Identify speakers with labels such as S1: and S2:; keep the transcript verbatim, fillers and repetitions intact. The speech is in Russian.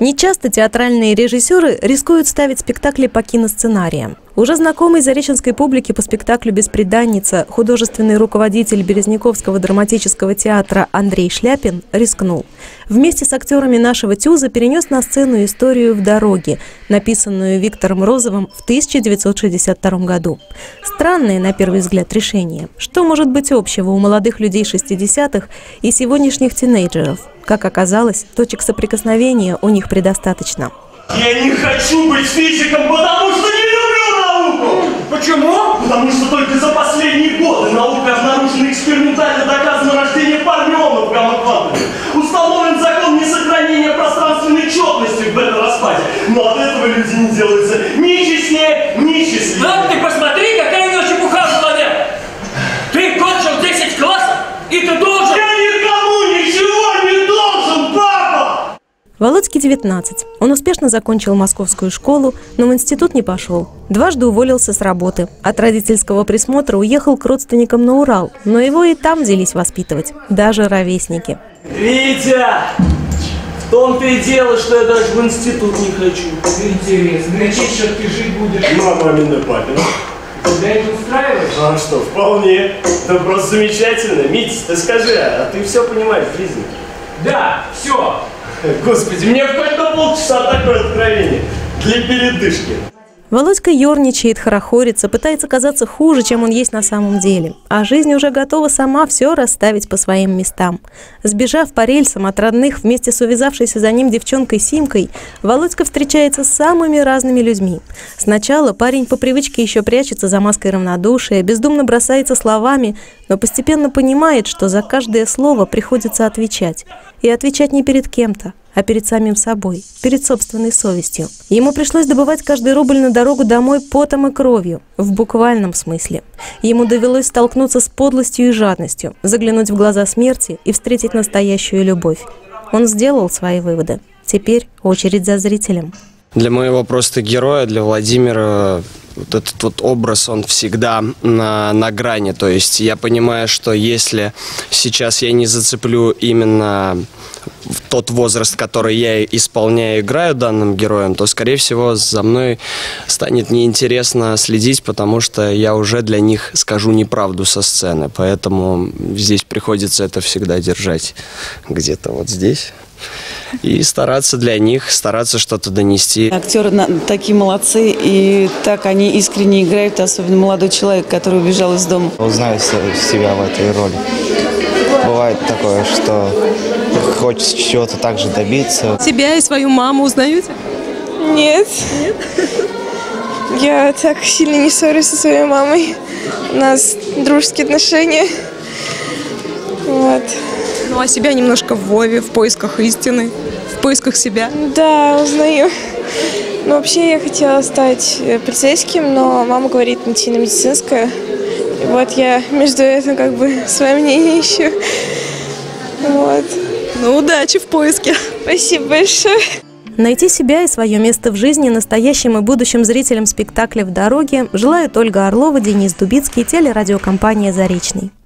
S1: Нечасто театральные режиссеры рискуют ставить спектакли по киносценариям. Уже знакомый зареченской публике по спектаклю «Бесприданница» художественный руководитель Березняковского драматического театра Андрей Шляпин рискнул. Вместе с актерами нашего ТЮЗа перенес на сцену историю «В дороге», написанную Виктором Розовым в тысяча девятьсот шестьдесят втором году. Странное, на первый взгляд, решение. Что может быть общего у молодых людей шестидесятых и сегодняшних тинейджеров? Как оказалось, точек соприкосновения у них предостаточно.
S2: Я не хочу быть физиком, потому что не люблю науку! Почему? Потому что только за последние годы наука обнаружена экспериментально доказано рождение фермионов в гамма-квантуме. Установлен закон несохранения пространственной четности в бета-распаде. Но от этого люди не делаются ни честнее, ни счастливее.
S3: Да, ты посмотри, какая у него чепуха в голове! Ты кончил десять классов, и ты должен...
S2: Я никому ничего не должен, папа!
S1: Володьке девятнадцать. Он успешно закончил московскую школу, но в институт не пошел. Дважды уволился с работы. От родительского присмотра уехал к родственникам на Урал, но его и там взялись воспитывать, даже ровесники.
S2: Витя! В том-то и дело, что я даже в институт не хочу.
S3: Интересно, на чей счет ты жить будешь?
S2: Ну, мамин и папин.
S3: Тебя это устраивает?
S2: А что, вполне. Это просто замечательно. Митя, ты скажи, а ты все понимаешь в жизни?
S3: Да, все.
S2: Господи, мне хоть на полчаса такое откровение. Для передышки.
S1: Володька ерничает, хорохорится, пытается казаться хуже, чем он есть на самом деле. А жизнь уже готова сама все расставить по своим местам. Сбежав по рельсам от родных вместе с увязавшейся за ним девчонкой Симкой, Володька встречается с самыми разными людьми. Сначала парень по привычке еще прячется за маской равнодушия, бездумно бросается словами, но постепенно понимает, что за каждое слово приходится отвечать. И отвечать не перед кем-то, а перед самим собой, перед собственной совестью. Ему пришлось добывать каждый рубль на дорогу домой потом и кровью, в буквальном смысле. Ему довелось столкнуться с подлостью и жадностью, заглянуть в глаза смерти и встретить настоящую любовь. Он сделал свои выводы. Теперь очередь за зрителем.
S4: Для моего просто героя, для Владимира, вот этот вот образ, он всегда на, на грани. То есть я понимаю, что если сейчас я не зацеплю именно в тот возраст, который я исполняю, играю данным героем, то, скорее всего, за мной станет неинтересно следить, потому что я уже для них скажу неправду со сцены. Поэтому здесь приходится это всегда держать где-то вот здесь. И стараться для них, стараться что-то донести.
S5: Актеры такие молодцы, и так они искренне играют, особенно молодой человек, который убежал из дома.
S6: Узнаю себя в этой роли. Бывает такое, что хочется чего-то так же добиться.
S1: Себя и свою маму узнаете?
S7: Нет. Нет? Я так сильно не ссорюсь со своей мамой. У нас дружеские отношения. Вот.
S1: Ну а себя немножко в Вове, в поисках истины, в поисках себя?
S7: Да, узнаю. Ну, вообще я хотела стать полицейским, но мама говорит идти на медицинское. И вот я между этим как бы свое мнение ищу. Вот.
S1: Ну, удачи в поиске.
S7: Спасибо большое.
S1: Найти себя и свое место в жизни настоящим и будущим зрителям спектакля «В дороге» желают Ольга Орлова, Денис Дубицкий, телерадиокомпания «Заречный».